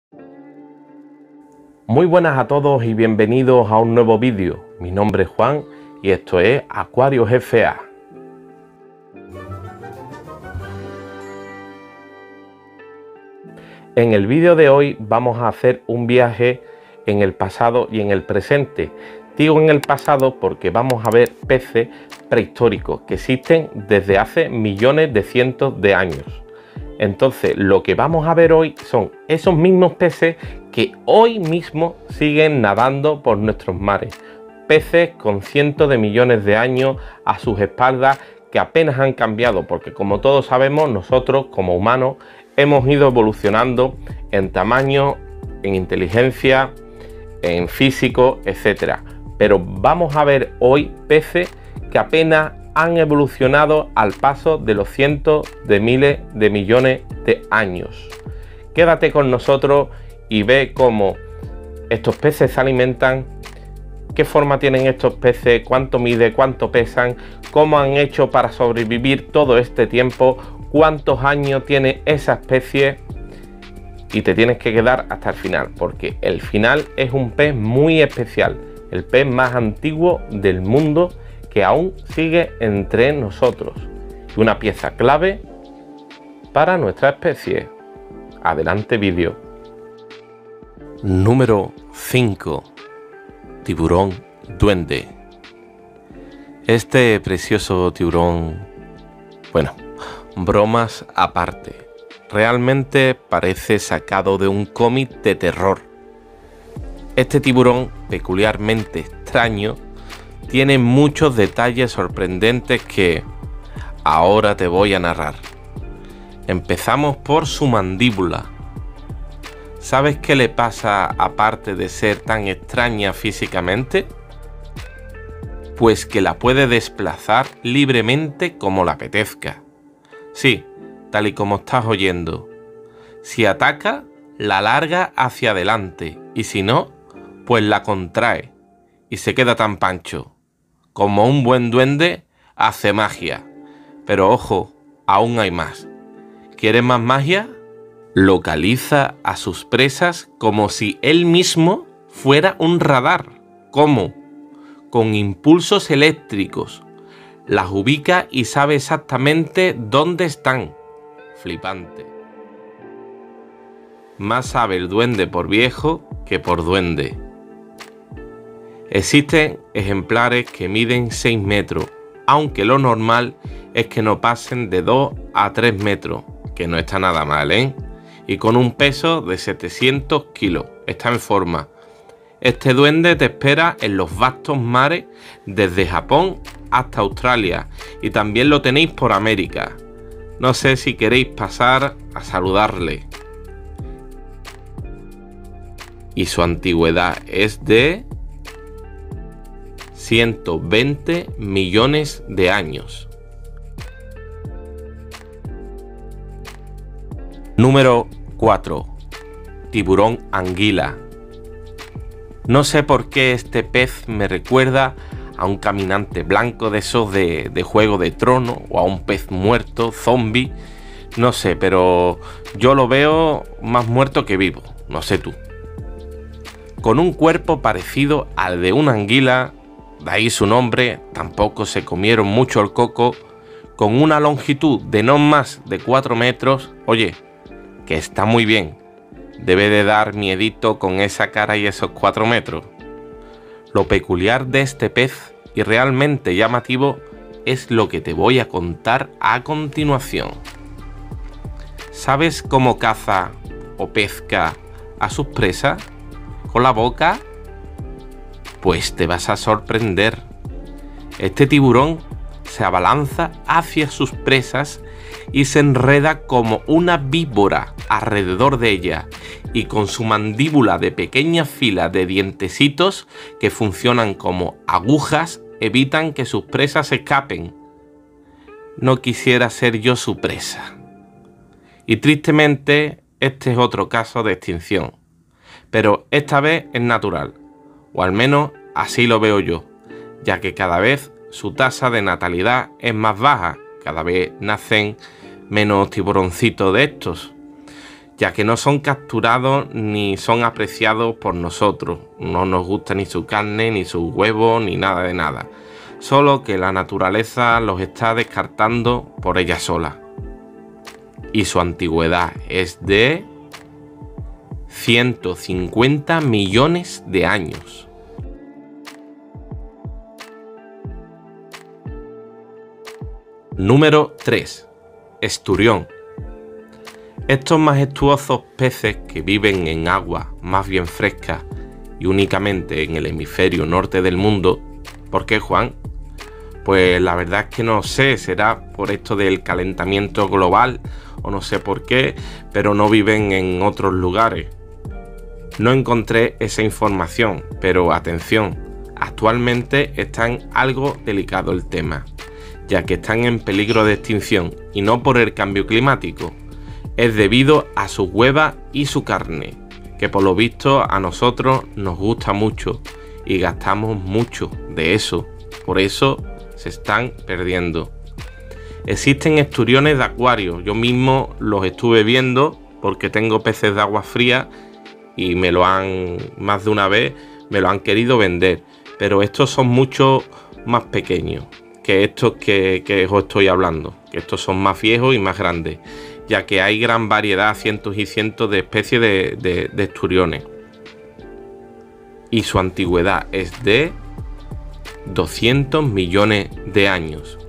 Muy buenas a todos y bienvenidos a un nuevo vídeo. Mi nombre es Juan y esto es Acuarios FA. En el vídeo de hoy vamos a hacer un viaje en el pasado y en el presente. Digo en el pasado porque vamos a ver peces prehistóricos que existen desde hace millones de cientos de años. Entonces lo que vamos a ver hoy son esos mismos peces que hoy mismo siguen nadando por nuestros mares. Peces con cientos de millones de años a sus espaldas que apenas han cambiado, porque como todos sabemos, nosotros como humanos hemos ido evolucionando en tamaño, en inteligencia, en físico, etcétera. Pero vamos a ver hoy peces que apenas han evolucionado al paso de los cientos de miles de millones de años. Quédate con nosotros y ve cómo estos peces se alimentan, qué forma tienen estos peces, cuánto mide, cuánto pesan, cómo han hecho para sobrevivir todo este tiempo, cuántos años tiene esa especie. Y te tienes que quedar hasta el final, porque el final es un pez muy especial, el pez más antiguo del mundo que aún sigue entre nosotros y una pieza clave para nuestra especie. Adelante vídeo. Número 5. Tiburón duende. Este precioso tiburón, bueno, bromas aparte, realmente parece sacado de un cómic de terror. Este tiburón peculiarmente extraño tiene muchos detalles sorprendentes que ahora te voy a narrar. Empezamos por su mandíbula. ¿Sabes qué le pasa aparte de ser tan extraña físicamente? Pues que la puede desplazar libremente como le apetezca. Sí, tal y como estás oyendo. Si ataca, la alarga hacia adelante y si no, pues la contrae y se queda tan pancho. Como un buen duende, hace magia. Pero ojo, aún hay más. ¿Quieres más magia? Localiza a sus presas como si él mismo fuera un radar. ¿Cómo? Con impulsos eléctricos. Las ubica y sabe exactamente dónde están. Flipante. Más sabe el duende por viejo que por duende. Existen ejemplares que miden 6 metros, aunque lo normal es que no pasen de 2 a 3 metros, que no está nada mal, ¿eh? Y con un peso de 700 kilos, está en forma. Este duende te espera en los vastos mares desde Japón hasta Australia y también lo tenéis por América. No sé si queréis pasar a saludarle. Y su antigüedad es de 120 millones de años. Número 4. Tiburón anguila. No sé por qué este pez me recuerda a un caminante blanco de esos de Juego de Tronos o a un pez muerto, zombie. No sé, pero yo lo veo más muerto que vivo, no sé tú. Con un cuerpo parecido al de una anguila, de ahí su nombre, tampoco se comieron mucho el coco, con una longitud de no más de 4 metros, oye, que está muy bien, debe de dar miedito con esa cara y esos 4 metros. Lo peculiar de este pez y realmente llamativo es lo que te voy a contar a continuación. ¿Sabes cómo caza o pesca a sus presas? ¿Con la boca? Pues te vas a sorprender. Este tiburón se abalanza hacia sus presas y se enreda como una víbora alrededor de ella y con su mandíbula de pequeñas filas de dientecitos que funcionan como agujas evitan que sus presas escapen. No quisiera ser yo su presa. Y tristemente este es otro caso de extinción, pero esta vez es natural, o al menos así lo veo yo, ya que cada vez su tasa de natalidad es más baja, cada vez nacen menos tiburoncitos de estos. ya que no son capturados ni son apreciados por nosotros. No nos gusta ni su carne, ni sus huevos, ni nada de nada. Solo que la naturaleza los está descartando por ella sola. Y su antigüedad es de 150 millones de años. Número 3. Esturión. Estos majestuosos peces que viven en agua más bien fresca y únicamente en el hemisferio norte del mundo. ¿Por qué, Juan? Pues la verdad es que no sé, será por esto del calentamiento global o no sé por qué, pero no viven en otros lugares. No encontré esa información, pero atención, actualmente está algo delicado el tema, ya que están en peligro de extinción y no por el cambio climático, es debido a sus huevas y su carne, que por lo visto a nosotros nos gusta mucho y gastamos mucho de eso, por eso se están perdiendo. Existen esturiones de acuario, yo mismo los estuve viendo porque tengo peces de agua fría y más de una vez me lo han querido vender, pero estos son mucho más pequeños que estos que os estoy hablando, que estos son más viejos y más grandes, ya que hay gran variedad, cientos y cientos de especies de esturiones. Y su antigüedad es de 200 millones de años.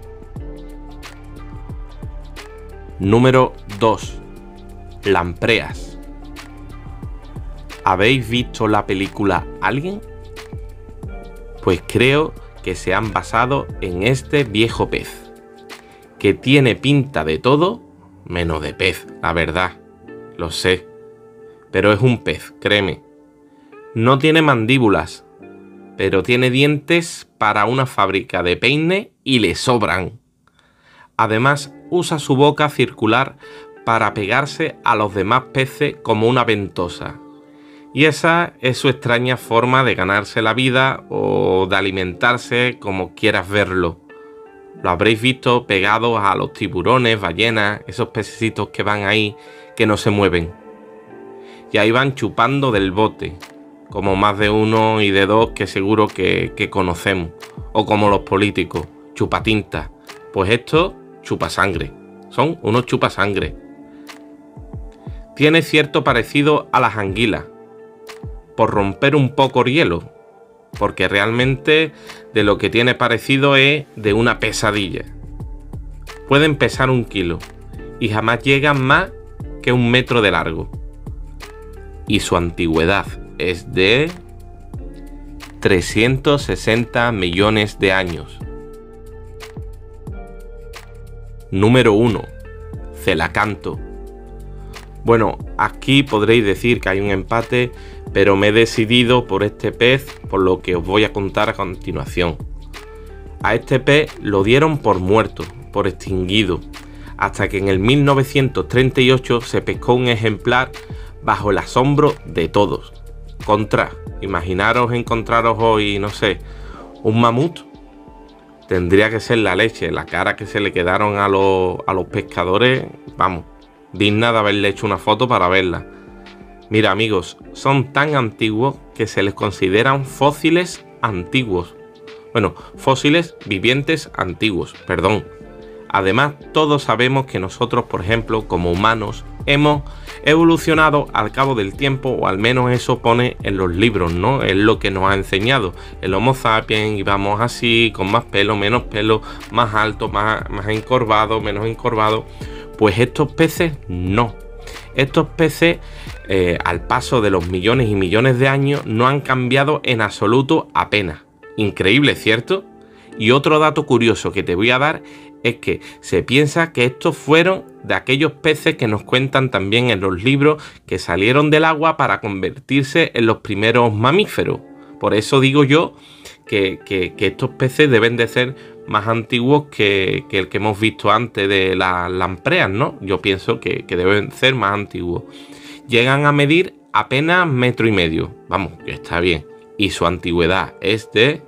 Número 2. Lampreas. ¿Habéis visto la película Alien? Pues creo que se han basado en este viejo pez, que tiene pinta de todo menos de pez, la verdad, lo sé, pero es un pez, créeme. No tiene mandíbulas, pero tiene dientes para una fábrica de peine y le sobran. Además, usa su boca circular para pegarse a los demás peces como una ventosa. Y esa es su extraña forma de ganarse la vida o de alimentarse, como quieras verlo. Lo habréis visto pegados a los tiburones, ballenas, esos pececitos que van ahí, que no se mueven. Y ahí van chupando del bote, como más de uno y de dos que seguro que conocemos. O como los políticos, chupatintas. Pues esto, chupasangre. Son unos chupasangre. Tiene cierto parecido a las anguilas, por romper un poco el hielo, porque realmente de lo que tiene parecido es de una pesadilla. Pueden pesar 1 kilo y jamás llegan más que 1 metro de largo. Y su antigüedad es de 360 millones de años. Número 1. Celacanto. Bueno, aquí podréis decir que hay un empate, pero me he decidido por este pez, por lo que os voy a contar a continuación. A este pez lo dieron por muerto, por extinguido, hasta que en el 1938 se pescó un ejemplar bajo el asombro de todos. Imaginaros encontraros hoy, no sé, un mamut. Tendría que ser la leche, la cara que se le quedaron a los pescadores, vamos, digna de haberle hecho una foto para verla. Mira, amigos, son tan antiguos que se les consideran fósiles antiguos. Bueno, fósiles vivientes antiguos, perdón. Además, todos sabemos que nosotros, por ejemplo, como humanos, hemos evolucionado al cabo del tiempo, o al menos eso pone en los libros, ¿no? Es lo que nos ha enseñado. El Homo sapiens íbamos así, con más pelo, menos pelo, más alto, más encorvado, menos encorvado. Pues estos peces no. Estos peces, al paso de los millones y millones de años, no han cambiado en absoluto apenas. Increíble, ¿cierto? Y otro dato curioso que te voy a dar es que se piensa que estos fueron de aquellos peces que nos cuentan también en los libros que salieron del agua para convertirse en los primeros mamíferos. Por eso digo yo que estos peces deben de ser más antiguos que el que hemos visto antes de las lampreas, ¿no? Yo pienso que deben ser más antiguos. Llegan a medir apenas 1,5 metros. Vamos, que está bien. Y su antigüedad es de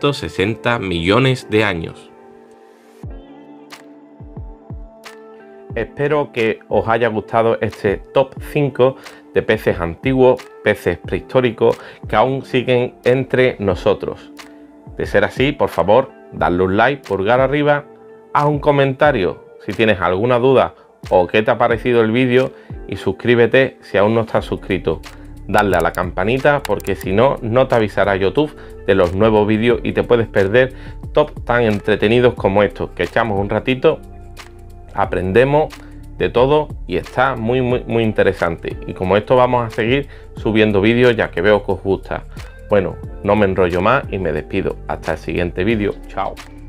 360 millones de años. Espero que os haya gustado este top 5 de peces antiguos, peces prehistóricos que aún siguen entre nosotros. De ser así, por favor, dadle un like, pulgar arriba, haz un comentario si tienes alguna duda o qué te ha parecido el vídeo y suscríbete si aún no estás suscrito. Dale a la campanita porque si no, no te avisará YouTube de los nuevos vídeos y te puedes perder top tan entretenidos como estos que echamos un ratito, aprendemos de todo y está muy interesante. Y como esto vamos a seguir subiendo vídeos ya que veo que os gusta. Bueno, no me enrollo más y me despido. Hasta el siguiente vídeo. Chao.